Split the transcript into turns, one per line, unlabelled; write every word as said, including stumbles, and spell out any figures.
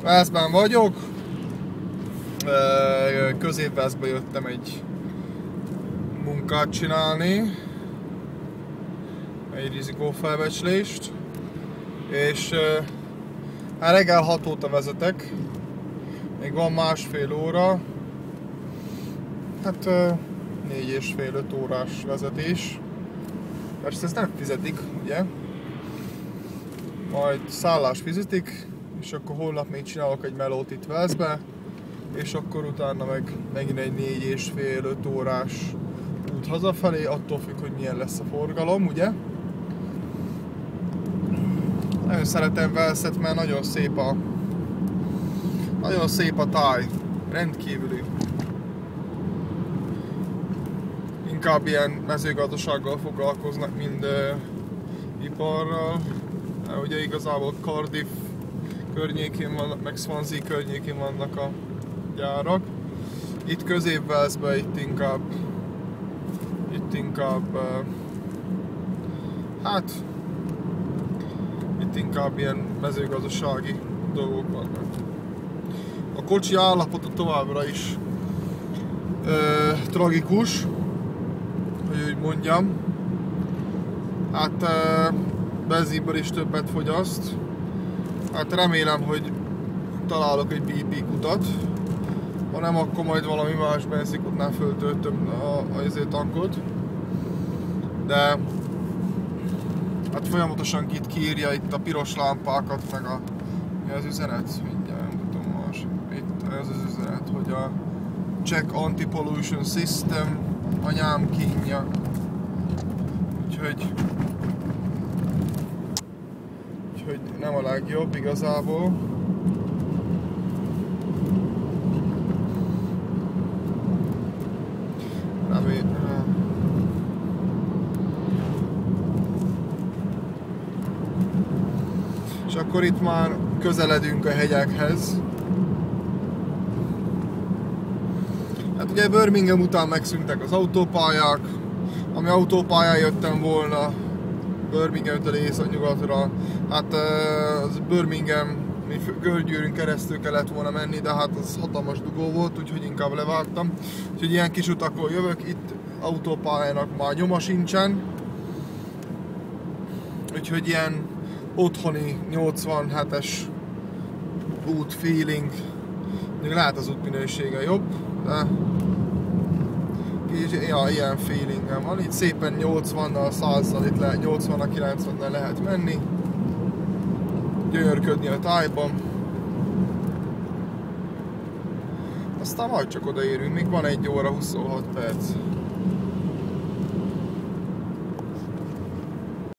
Velszben vagyok. Közép-Velszbe jöttem egy munkát csinálni. Egy rizikófelbecslést. És hát reggel hat óta vezetek. Még van másfél óra. Hát négy és fél öt órás vezetés. Persze ezt nem fizetik, ugye? Majd szállás fizetik, és akkor holnap még csinálok egy melót itt Velszbe, és akkor utána meg megint egy négy és fél öt órás út hazafelé, attól függ, hogy milyen lesz a forgalom, ugye? Nagyon szeretem Velszet, mert nagyon szép a nagyon szép a táj, rendkívüli. Inkább ilyen mezőgazdasággal foglalkoznak, mint uh, iparral. Ugye igazából Cardiff környékén vannak, meg Swansea környékén vannak a gyárak. Itt Közép-Velszben itt inkább itt inkább uh, hát itt inkább ilyen mezőgazdasági dolgok vannak. A kocsi állapota továbbra is uh, tragikus, hogy úgy mondjam. Hát uh, benzinből is többet fogyaszt. Hát remélem, hogy találok egy bé pé kutat. Ha nem, akkor majd valami más benzinkutnál föltöltöm a, a, a tankot. De hát folyamatosan itt kiírja itt a piros lámpákat, meg a mi az üzenet? Mindjárt mutatom most. Itt ez az üzenet, hogy a Check Anti-Pollution System anyám kínja. Úgyhogy Úgyhogy nem a legjobb igazából. Remélem. És akkor itt már közeledünk a hegyekhez. Hát ugye Birmingham után megszűntek az autópályák. Ami autópályán jöttem volna Birminghamtől északnyugatra, hát az Birmingham Görgyűrűn keresztül kellett volna menni, de hát az hatalmas dugó volt, úgyhogy inkább levágtam. Úgyhogy ilyen kis utakról jövök, itt autópályának már nyoma sincsen. Úgyhogy ilyen otthoni nyolcvanhetes út feeling. Még lehet az útminősége jobb, de ja, ilyen feelingem van. Itt szépen nyolcvannal, százzal, itt lehet nyolcvannal, kilencvennel lehet menni. Gyönyörködni a tájban. Aztán majd csak odaérünk, még van egy óra huszonhat perc.